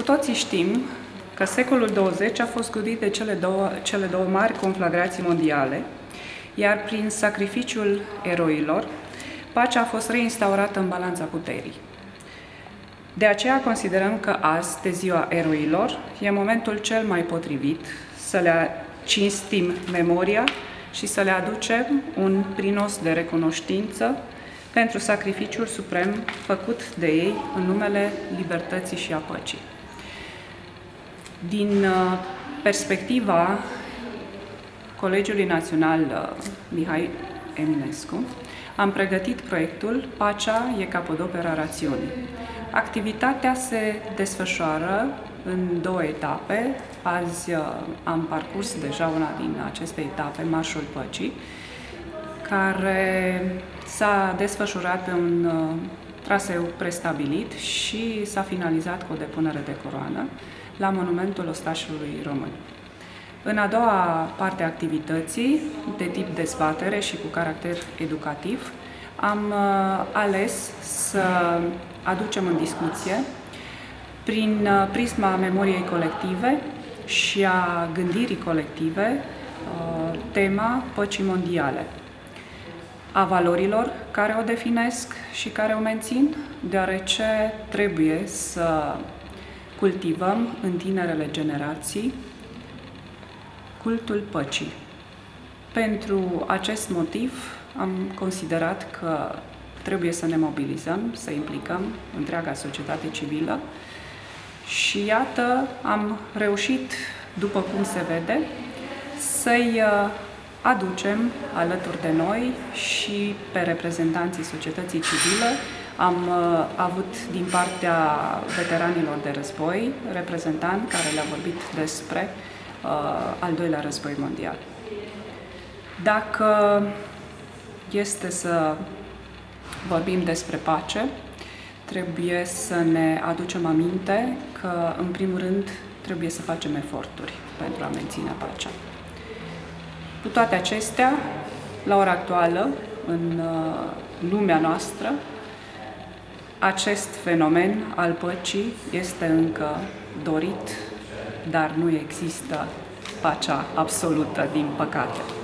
toții știm că secolul 20 a fost godit de cele două mari conflagrații mondiale, iar prin sacrificiul eroilor, pacea a fost reinstaurată în balanța puterii. De aceea considerăm că azi, de ziua eroilor, e momentul cel mai potrivit să le cinstim memoria și să le aducem un prinos de recunoștință pentru sacrificiul suprem făcut de ei în numele libertății și a păcii. Din perspectiva Colegiului Național Mihai Eminescu, am pregătit proiectul Pacea e capodopera rațiunii. Activitatea se desfășoară în două etape. Azi am parcurs deja una din aceste etape, Marșul Păcii, care s-a desfășurat pe un traseu prestabilit și s-a finalizat cu o depunere de coroană la Monumentul Ostașului Român. În a doua parte a activității, de tip dezbatere și cu caracter educativ, am ales să aducem în discuție, prin prisma memoriei colective și a gândirii colective, tema păcii mondiale, a valorilor care o definesc și care o mențin, deoarece trebuie să cultivăm în tinerele generații cultul păcii. Pentru acest motiv am considerat că trebuie să ne mobilizăm, să implicăm întreaga societate civilă și iată, am reușit, după cum se vede, să-i aducem alături de noi și pe reprezentanții societății civile. Am avut din partea veteranilor de război reprezentant care le-a vorbit despre al doilea război mondial. Dacă este să vorbim despre pace, trebuie să ne aducem aminte că, în primul rând, trebuie să facem eforturi pentru a menține pacea. Cu toate acestea, la ora actuală, în lumea noastră, acest fenomen al păcii este încă dorit, dar nu există pacea absolută, din păcate.